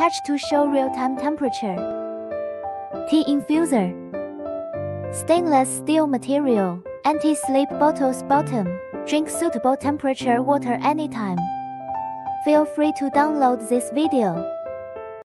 Touch to show real-time temperature. Tea infuser. Stainless steel material, anti-slip bottles bottom. Drink suitable temperature water anytime. Feel free to download this video.